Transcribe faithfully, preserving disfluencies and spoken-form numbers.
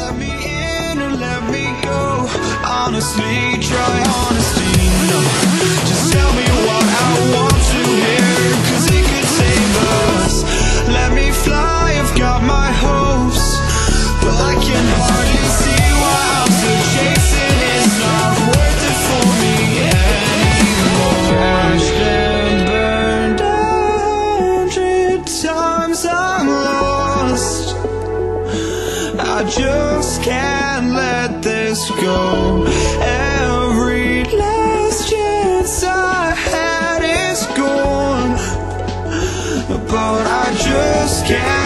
let me in or let me go. Honestly, try honesty, no. Just tell me what I want to hear, cause it could save us. Let me fly, I've got my hopes, but I can hardly see why I'm still chasing. It's not worth it for me anymore. Crashed and burned a hundred times, I'm lost. I just can't let this go. Every last chance I had is gone, but I just can't